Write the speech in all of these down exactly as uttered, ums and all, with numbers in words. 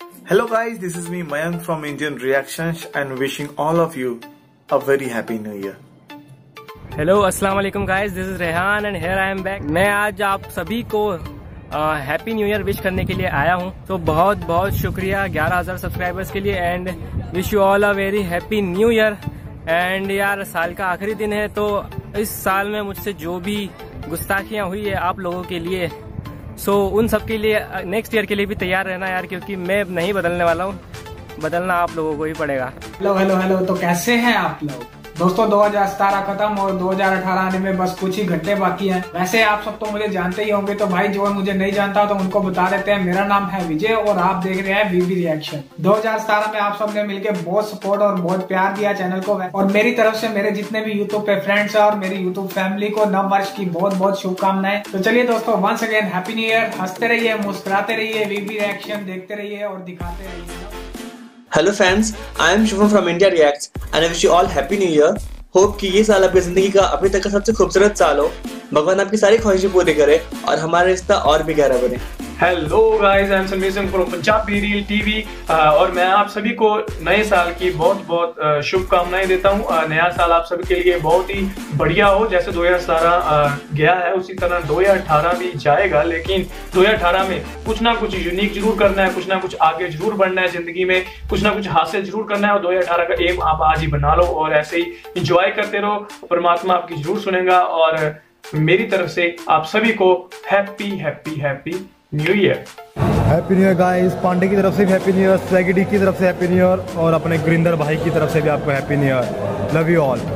Hello guys, this is me Mayank from Indian Reactions and wishing all of you a very happy new year. Hello अस्सलाम वालेकुम guys, this is Rehan and here I am back. मैं आज आप सभी को happy new year wish करने के लिए आया हूं। तो बहुत बहुत शुक्रिया ग्यारह हज़ार सब्सक्राइबर्स के लिए and wish you all a very happy new year. And यार साल का आखिरी दिन है, तो इस साल में मुझसे जो भी गुस्ताखियां हुई है आप लोगों के लिए, सो so, उन सब के लिए नेक्स्ट ईयर के लिए भी तैयार रहना यार, क्योंकि मैं नहीं बदलने वाला हूँ, बदलना आप लोगों को ही पड़ेगा। हेलो हेलो हेलो तो कैसे हैं आप लोग दोस्तों। दो हज़ार सत्रह खत्म और दो हज़ार अठारह आने में बस कुछ ही घंटे बाकी हैं। वैसे आप सब तो मुझे जानते ही होंगे, तो भाई जो मुझे नहीं जानता तो उनको बता देते हैं। मेरा नाम है विजय और आप देख रहे हैं वीबी रिएक्शन। दो हज़ार सत्रह में आप सबने मिलकर बहुत सपोर्ट और बहुत प्यार दिया चैनल को, और मेरी तरफ से मेरे जितने भी यूट्यूब पे फ्रेंड्स हैं और मेरी यूट्यूब फैमिली को नव वर्ष की बहुत बहुत शुभकामनाएं। तो चलिए दोस्तों, once again happy new year. हंसते रहिए, मुस्कुराते रहिए, वीबी रिएक्शन देखते रहिए और दिखाते रहिए। Hello friends, I am Shubham from India Reacts and I wish you all happy new year. Hope कि ये साल आपकी जिंदगी का अभी तक का सबसे खूबसूरत साल हो। भगवान आपकी सारी ख्वाहिशें पूरी करे और हमारा रिश्ता और भी गहरा बने। Hello guys, I am Sameer Singh from Punjabi reel TV और मैं आप सभी को नए साल की बहुत बहुत शुभकामनाएं देता हूं। नया साल आप सभी के लिए बहुत ही बढ़िया हो। जैसे दो हज़ार सत्रह गया है उसी तरह दो हज़ार अठारह भी जाएगा, लेकिन दो हज़ार अठारह में कुछ ना कुछ यूनिक जरूर करना है, कुछ ना कुछ आगे जरूर बढ़ना है जिंदगी में, कुछ ना कुछ हासिल जरूर करना है। और दो हज़ार अठारह का एम आप आज ही बना लो और ऐसे ही इंजॉय करते रहो। परमात्मा आपकी जरूर सुनेगा। और मेरी तरफ से आप सभी को happy happy happy new year. Happy new year guys. Pandey की तरफ से भी हैप्पी न्यू ईयर, स्वैगिडी की तरफ से हैप्पी न्यू ईयर और अपने गुरिंदर भाई की तरफ से भी आपको happy new year. Love you all.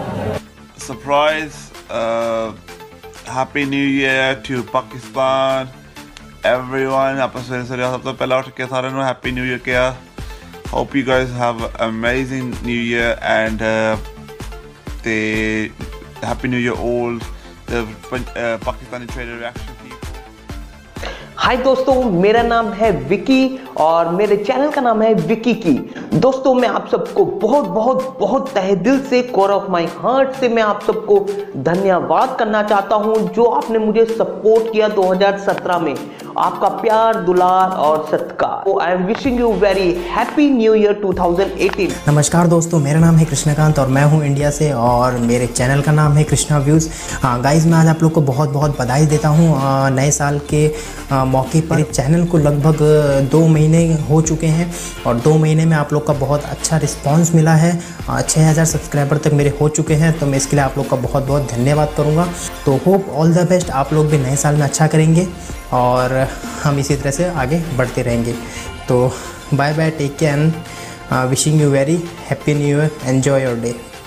Surprise happy new year to Pakistan everyone. आपस में सब तो पहला उठ के सारे नु हैप्पी न्यू ईयर किया। Hope you guys have amazing new year and the happy new year all the uh, Pakistani trader reaction people। Hi दोस्तों, मेरा नाम है विकी और मेरे चैनल का नाम है विकी की। दोस्तों मैं आप सबको बहुत बहुत बहुत तहे दिल से, कोर ऑफ माय हार्ट से मैं आप सबको धन्यवाद करना चाहता हूं जो आपने मुझे सपोर्ट किया दो हज़ार सत्रह में। आपका प्यार, दुलार और सत्कार। I am wishing you very happy new year two thousand eighteen. नमस्कार दोस्तों, मेरा नाम है कृष्णकांत और मैं हूं इंडिया से और मेरे चैनल का नाम है कृष्णा व्यूज़। हाँ गाइज, मैं आज आप लोग को बहुत बहुत बधाई देता हूं नए साल के आ, मौके पर। चैनल को लगभग दो महीने हो चुके हैं और दो महीने में आप लोग का बहुत अच्छा रिस्पांस मिला है। छः हज़ार सब्सक्राइबर तक मेरे हो चुके हैं, तो मैं इसके लिए आप लोग का बहुत बहुत धन्यवाद करूँगा। तो होप ऑल द बेस्ट, आप लोग भी नए साल में अच्छा करेंगे और हम इसी तरह से आगे बढ़ते रहेंगे। तो bye bye, take care and wishing you very happy new year, enjoy your day.